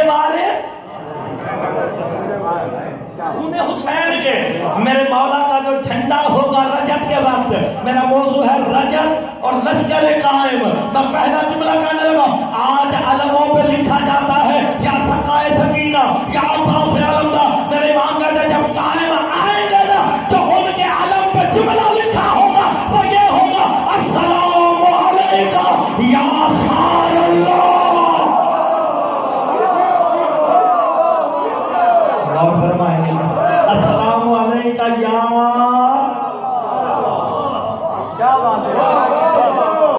किसके वारिस? खून हुसैन के। मेरे मौला का जो झंडा होगा रजत के वक्त, मेरा मौजू है रजत और लश्कर कायम। मैं पहला जुमला कहने लगा, आज अलमों पे लिखा जाता है या सकाए सकीना या